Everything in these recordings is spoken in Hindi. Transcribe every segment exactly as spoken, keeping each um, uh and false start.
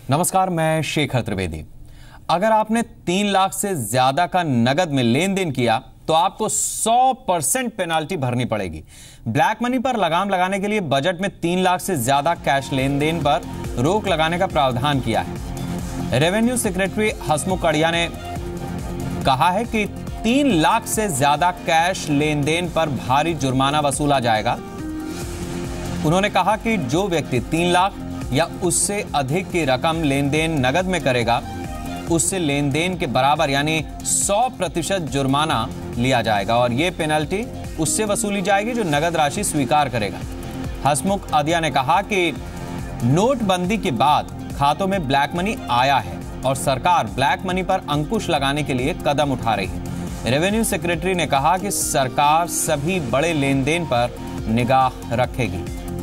नमस्कार, मैं शेखर त्रिवेदी। अगर आपने तीन लाख से ज्यादा का नगद में लेन देन किया तो आपको सौ परसेंट पेनाल्टी भरनी पड़ेगी। ब्लैक मनी पर लगाम लगाने के लिए बजट में तीन लाख से ज्यादा कैश लेन देन पर रोक लगाने का प्रावधान किया है। रेवेन्यू सेक्रेटरी हसमुख कड़िया ने कहा है कि तीन लाख से ज्यादा कैश लेन देन पर भारी जुर्माना वसूला जाएगा। उन्होंने कहा कि जो व्यक्ति तीन लाख या उससे अधिक की रकम लेन देन नगद में करेगा उससे लेन देन के बराबर यानी सौ प्रतिशत जुर्माना लिया जाएगा और यह पेनल्टी उससे वसूली जाएगी जो नगद राशि स्वीकार करेगा। हसमुख अदिया ने कहा कि नोटबंदी के बाद खातों में ब्लैक मनी आया है और सरकार ब्लैक मनी पर अंकुश लगाने के लिए कदम उठा रही है। रेवेन्यू सेक्रेटरी ने कहा कि सरकार सभी बड़े लेन देन पर निगाह रखेगी।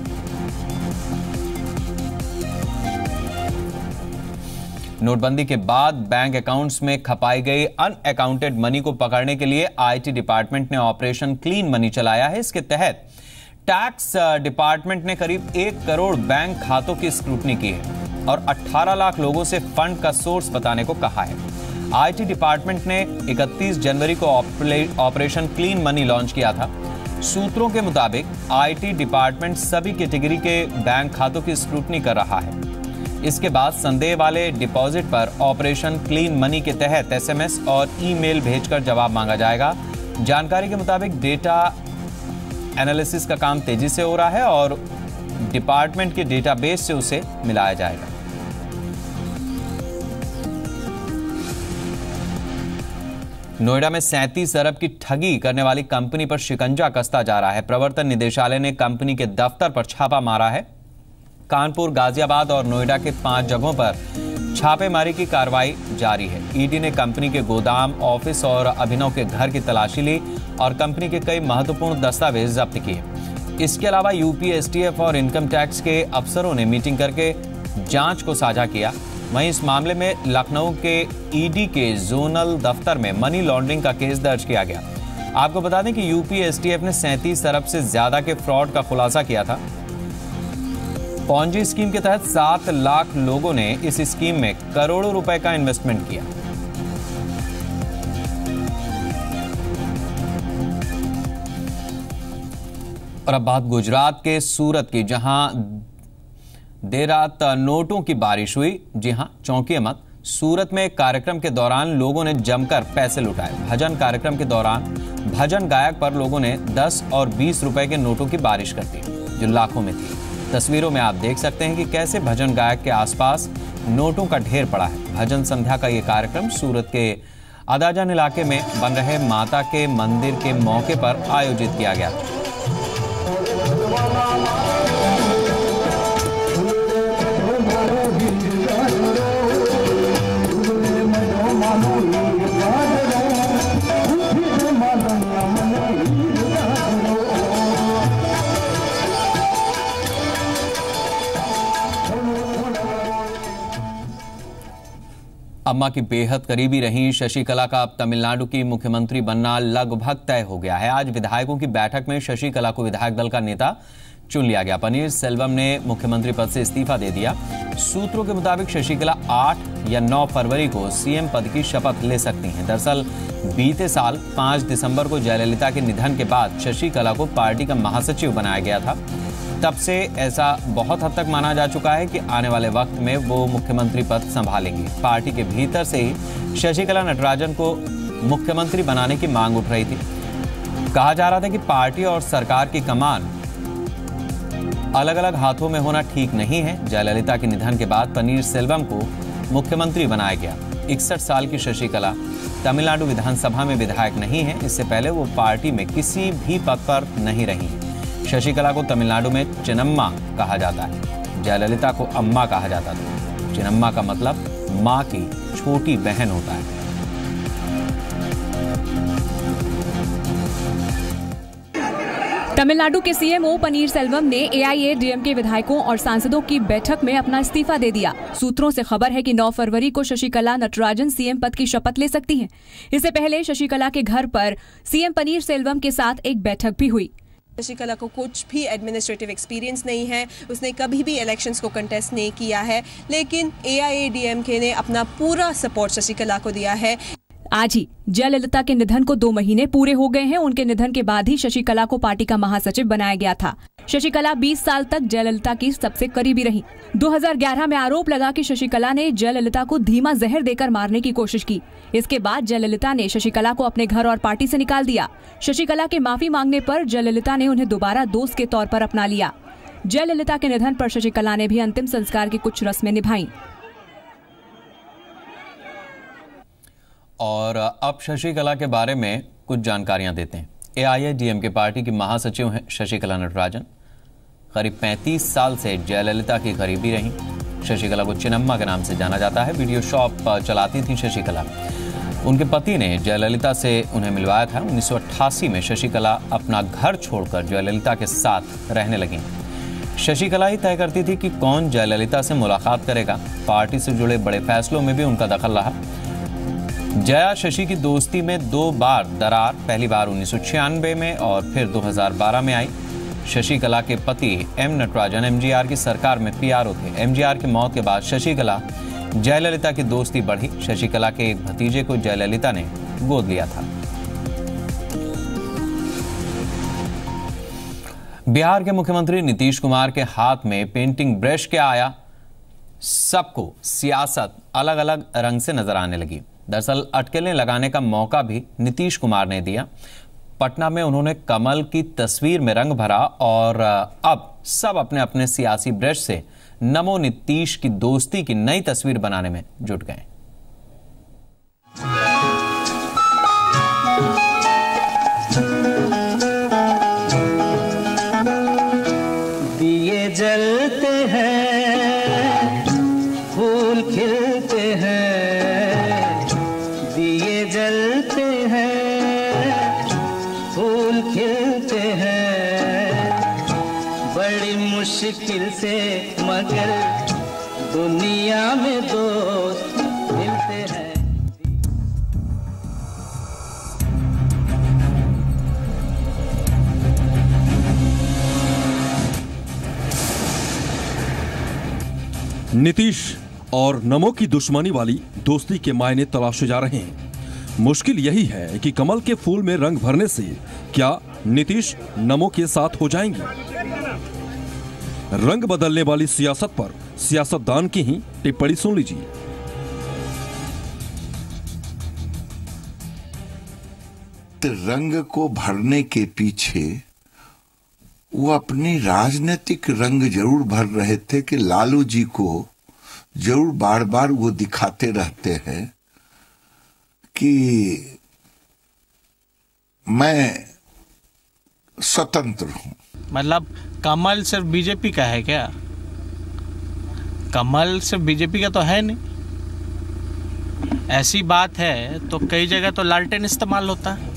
नोटबंदी के बाद बैंक अकाउंट्स में खपाई गई अनअकाउंटेड मनी को पकड़ने के लिए आईटी डिपार्टमेंट ने ऑपरेशन क्लीन मनी चलाया है। इसके तहत टैक्स डिपार्टमेंट ने करीब एक करोड़ बैंक खातों की स्क्रूटनी की है और अठारह लाख लोगों से फंड का सोर्स बताने को कहा है। आईटी डिपार्टमेंट ने इकतीस जनवरी को ऑपरेशन क्लीन मनी लॉन्च किया था। सूत्रों के मुताबिक आईटी डिपार्टमेंट सभी कैटेगरी के बैंक खातों की स्क्रूटनी कर रहा है। इसके बाद संदेह वाले डिपॉजिट पर ऑपरेशन क्लीन मनी के तहत एसएमएस और ईमेल भेजकर जवाब मांगा जाएगा। जानकारी के मुताबिक डेटा एनालिसिस का काम तेजी से हो रहा है और डिपार्टमेंट के डेटाबेस से उसे मिलाया जाएगा। नोएडा में सैंतीस अरब की ठगी करने वाली कंपनी पर शिकंजा कसता जा रहा है। प्रवर्तन निदेशालय ने कंपनी के दफ्तर पर छापा मारा है। कानपुर, गाजियाबाद और नोएडा के पांच जगहों पर छापेमारी की कार्रवाई जारी है। ईडी ने कंपनी के गोदाम, ऑफिस और अभिनव के घर की तलाशी ली और कंपनी के कई महत्वपूर्ण दस्तावेज जब्त किए। इसके अलावा यूपी, एसटीएफ और इनकम टैक्स के अफसरों ने मीटिंग करके जांच को साझा किया। वहीं इस मामले में लखनऊ के ईडी के जोनल दफ्तर में मनी लॉन्ड्रिंग का केस दर्ज किया गया। आपको बता दें कि यूपी एसटीएफ ने सैंतीस अरब से ज्यादा के फ्रॉड का खुलासा किया था। पॉन्जी स्कीम के तहत सात लाख लोगों ने इस स्कीम में करोड़ों रुपए का इन्वेस्टमेंट किया। और अब बात गुजरात के सूरत की, जहां देर रात नोटों की बारिश हुई। जी हां, चौंकिए मत। सूरत में कार्यक्रम के दौरान लोगों ने जमकर पैसे लुटाए। भजन कार्यक्रम के दौरान भजन गायक पर लोगों ने दस और बीस रुपए के नोटों की बारिश कर दी जो लाखों में थी। तस्वीरों में आप देख सकते हैं कि कैसे भजन गायक के आसपास नोटों का ढेर पड़ा है। भजन संध्या का यह कार्यक्रम सूरत के अदाजन इलाके में बन रहे माता के मंदिर के मौके पर आयोजित किया गया। अम्मा की बेहद करीबी रही शशिकला का अब तमिलनाडु की मुख्यमंत्री बनना लगभग तय हो गया है। आज विधायकों की बैठक में शशिकला को विधायक दल का नेता चुन लिया गया। पनीर सेल्वम ने मुख्यमंत्री पद से इस्तीफा दे दिया। सूत्रों के मुताबिक शशिकला आठ या नौ फरवरी को सीएम पद की शपथ ले सकती हैं। दरअसल बीते साल पांच दिसंबर को जयललिता के निधन के बाद शशिकला को पार्टी का महासचिव बनाया गया था। तब से ऐसा बहुत हद तक माना जा चुका है कि आने वाले वक्त में वो मुख्यमंत्री पद संभालेंगी। पार्टी के भीतर से ही शशिकला नटराजन को मुख्यमंत्री बनाने की मांग उठ रही थी। कहा जा रहा था कि पार्टी और सरकार की कमान अलग अलग हाथों में होना ठीक नहीं है। जयललिता के निधन के बाद पनीर सेल्वम को मुख्यमंत्री बनाया गया। इकसठ साल की शशिकला तमिलनाडु विधानसभा में विधायक नहीं है। इससे पहले वो पार्टी में किसी भी पद पर नहीं रही है। शशिकला को तमिलनाडु में चिन्नम्मा कहा जाता है। जयललिता को अम्मा कहा जाता था। चिन्नम्मा का मतलब मां की छोटी बहन होता है। तमिलनाडु के सीएम ओ पनीर सेल्वम ने एआईएडीएमके विधायकों और सांसदों की बैठक में अपना इस्तीफा दे दिया। सूत्रों से खबर है कि नौ फरवरी को शशिकला नटराजन सीएम पद की शपथ ले सकती हैं। इससे पहले शशिकला के घर पर सीएम पनीर सेल्वम के साथ एक बैठक भी हुई। शशिकला को कुछ भी एडमिनिस्ट्रेटिव एक्सपीरियंस नहीं है, उसने कभी भी इलेक्शंस को कंटेस्ट नहीं किया है, लेकिन ए आई ए डी एम के ने अपना पूरा सपोर्ट शशिकला को दिया है। आज ही जयललिता के निधन को दो महीने पूरे हो गए हैं। उनके निधन के बाद ही शशिकला को पार्टी का महासचिव बनाया गया था। शशिकला बीस साल तक जयललिता की सबसे करीबी रही। दो हज़ार ग्यारह में आरोप लगा कि शशिकला ने जयललिता को धीमा जहर देकर मारने की कोशिश की। इसके बाद जयललिता ने शशिकला को अपने घर और पार्टी से निकाल दिया। शशिकला के माफी मांगने पर जयललिता ने उन्हें दोबारा दोस्त के तौर पर अपना लिया। जयललिता के निधन पर शशिकला ने भी अंतिम संस्कार की कुछ रस्में निभाई। और अब शशिकला के बारे में कुछ जानकारियां देते हैं। A I A D M K party की महासचिव हैं शशिकला नटराजन। करीब पैंतीस साल से जयललिता की करीबी रहीं। शशिकला को चिन्नम्मा के नाम से जाना जाता है। वीडियो शॉप चलाती थी शशिकला। उनके पति ने जयललिता से उन्हें मिलवाया था। उन्नीस सौ अट्ठासी में शशिकला अपना घर छोड़कर जयललिता के साथ रहने लगी। शशिकला ही तय करती थी कि कौन जयललिता से मुलाकात करेगा। पार्टी से जुड़े बड़े फैसलों में भी उनका दखल रहा। जया शशि की दोस्ती में दो बार दरार, पहली बार उन्नीस सौ छियानवे में और फिर दो हज़ार बारह में आई। शशिकला के पति M Natarajan M G R की सरकार में पी आर ओ थे। एम जी आर की मौत के बाद शशिकला जयललिता की दोस्ती बढ़ी। शशिकला के एक भतीजे को जयललिता ने गोद लिया था। बिहार के मुख्यमंत्री नीतीश कुमार के हाथ में पेंटिंग ब्रश क्या आया, सबको सियासत अलग अलग रंग से नजर आने लगी। दरअसल अटकलें लगाने का मौका भी नीतीश कुमार ने दिया। पटना में उन्होंने कमल की तस्वीर में रंग भरा और अब सब अपने अपने सियासी ब्रश से नमो नीतीश की दोस्ती की नई तस्वीर बनाने में जुट गए। दिए जलते हैं, फूल खिलते हैं, दिए जलते हैं, फूल खिलते हैं, बड़ी मुश्किल से मगर दुनिया में दोस्त मिलते हैं। नीतीश और नमो की दुश्मनी वाली दोस्ती के मायने तलाशे जा रहे हैं। मुश्किल यही है कि कमल के फूल में रंग भरने से क्या नीतीश नमो के साथ हो जाएंगे। रंग बदलने वाली सियासत पर सियासतदान की ही टिप्पणी सुन लीजिए। रंग को भरने के पीछे वो अपनी राजनीतिक रंग जरूर भर रहे थे कि लालू जी को जरूर बार बार वो दिखाते रहते हैं कि मैं स्वतंत्र हूं। मतलब कमल सिर्फ बीजेपी का है क्या? कमल सिर्फ बीजेपी का तो है नहीं। ऐसी बात है तो कई जगह तो लालटेन इस्तेमाल होता है।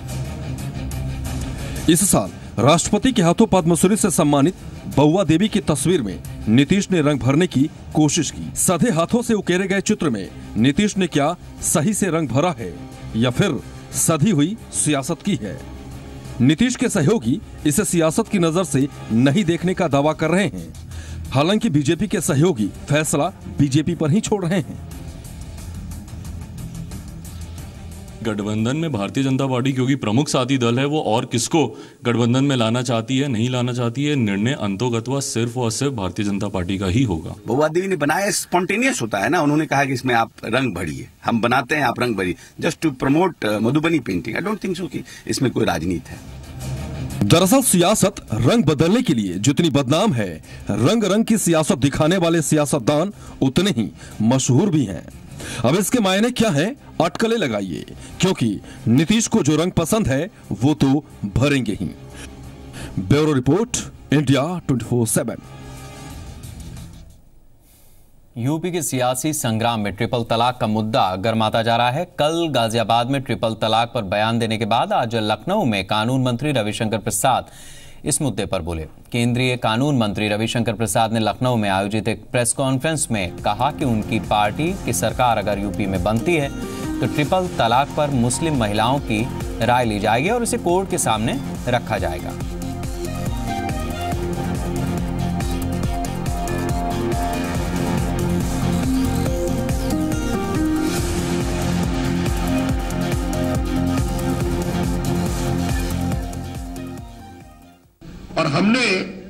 इस साल राष्ट्रपति के हाथों पद्मश्री से सम्मानित बउआ देवी की तस्वीर में नीतीश ने रंग भरने की कोशिश की। सधे हाथों से उकेरे गए चित्र में नीतीश ने क्या सही से रंग भरा है या फिर सधी हुई सियासत की है? नीतीश के सहयोगी इसे सियासत की नजर से नहीं देखने का दावा कर रहे हैं। हालांकि बीजेपी के सहयोगी फैसला बीजेपी पर ही छोड़ रहे हैं। गठबंधन में भारतीय जनता पार्टी क्योंकि प्रमुख साथी दल है, वो और किसको गठबंधन में लाना चाहती है, नहीं लाना चाहती है, निर्णय अंतोगत्वा सिर्फ और सिर्फ भारतीय जनता पार्टी का ही होगा। बउआ देवी ने बनाया, स्पॉन्टेनियस होता है ना। उन्होंने कहा कि इसमें आप रंग भरिए, हम बनाते हैं, आप रंग भरिए, just to promote Madhubani painting. I don't think so कि इसमें कोई राजनीति है। दरअसल सियासत रंग बदलने के लिए जितनी बदनाम है, रंग रंग की सियासत दिखाने वाले सियासतदान उतने ही मशहूर भी हैं। अब इसके मायने क्या हैं? अटकलें लगाइए, क्योंकि नीतीश को जो रंग पसंद है वो तो भरेंगे ही। Bureau report, India twenty four seven. UP के सियासी संग्राम में ट्रिपल तलाक का मुद्दा गर्माता जा रहा है। कल गाजियाबाद में ट्रिपल तलाक पर बयान देने के बाद आज लखनऊ में कानून मंत्री रविशंकर प्रसाद इस मुद्दे पर बोले। केंद्रीय कानून मंत्री रविशंकर प्रसाद ने लखनऊ में आयोजित एक प्रेस कॉन्फ्रेंस में कहा कि उनकी पार्टी की सरकार अगर यूपी में बनती है तो ट्रिपल तलाक पर मुस्लिम महिलाओं की राय ली जाएगी और इसे कोर्ट के सामने रखा जाएगा। हमने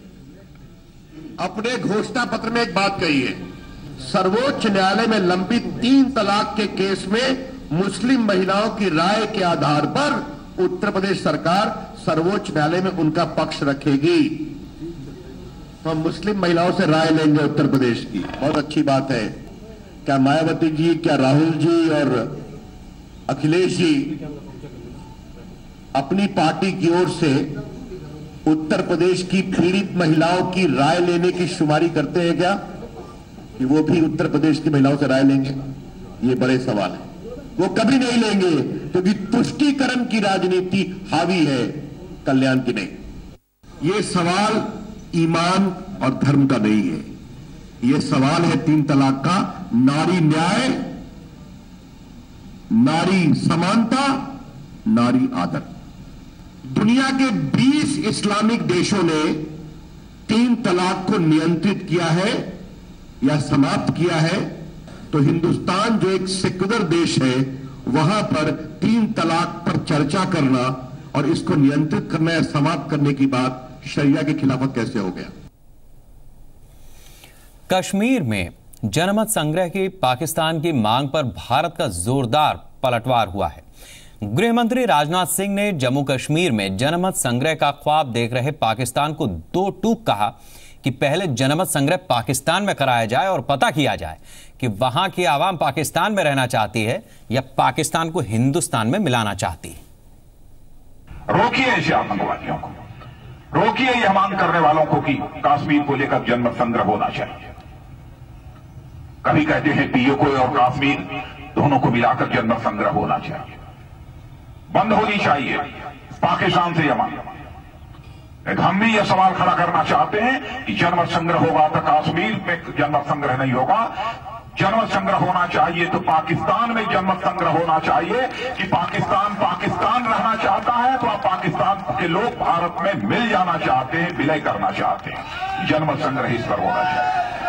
अपने घोषणा पत्र में एक बात कही है, सर्वोच्च न्यायालय में लंबित तीन तलाक के केस में मुस्लिम महिलाओं की राय के आधार पर उत्तर प्रदेश सरकार सर्वोच्च न्यायालय में उनका पक्ष रखेगी। तो हम मुस्लिम महिलाओं से राय लेंगे उत्तर प्रदेश की। बहुत अच्छी बात है। क्या मायावती जी, क्या राहुल जी और अखिलेश जी अपनी पार्टी की ओर से उत्तर प्रदेश की पीड़ित महिलाओं की राय लेने की शुमारी करते हैं क्या, कि वो भी उत्तर प्रदेश की महिलाओं से राय लेंगे? ये बड़े सवाल है। वो कभी नहीं लेंगे, क्योंकि तुष्टीकरण की राजनीति हावी है, कल्याण की नहीं। ये सवाल ईमान और धर्म का नहीं है, ये सवाल है तीन तलाक का, नारी न्याय, नारी समानता, नारी आदर। दुनिया के बीस इस्लामिक देशों ने तीन तलाक को नियंत्रित किया है या समाप्त किया है, तो हिंदुस्तान जो एक सेक्युलर देश है, वहां पर तीन तलाक पर चर्चा करना और इसको नियंत्रित करना या समाप्त करने की बात शरिया के खिलाफत कैसे हो गया? कश्मीर में जनमत संग्रह की पाकिस्तान की मांग पर भारत का जोरदार पलटवार हुआ है। गृह मंत्री राजनाथ सिंह ने जम्मू कश्मीर में जनमत संग्रह का ख्वाब देख रहे पाकिस्तान को दो टूक कहा कि पहले जनमत संग्रह पाकिस्तान में कराया जाए और पता किया जाए कि वहां की आवाम पाकिस्तान में रहना चाहती है या पाकिस्तान को हिंदुस्तान में मिलाना चाहती है। रोकिए ऐसे आतंकवादियों को, रोकिए यह मांग करने वालों को कि कश्मीर को लेकर जनमत संग्रह होना चाहिए। कभी कहते हैं पीओके और कश्मीर दोनों को मिलाकर जनमत संग्रह होना चाहिए, बंद होनी चाहिए पाकिस्तान से यह मांग। हम भी यह सवाल खड़ा करना चाहते हैं कि जनमत संग्रह होगा तो कश्मीर में जनमत संग्रह नहीं होगा। जनमत संग्रह होना चाहिए तो पाकिस्तान में जनमत संग्रह होना चाहिए कि पाकिस्तान पाकिस्तान रहना चाहता है तो आप पाकिस्तान के लोग भारत में मिल जाना चाहते हैं, विलय करना चाहते हैं। जनमत संग्रह इस पर होना चाहिए।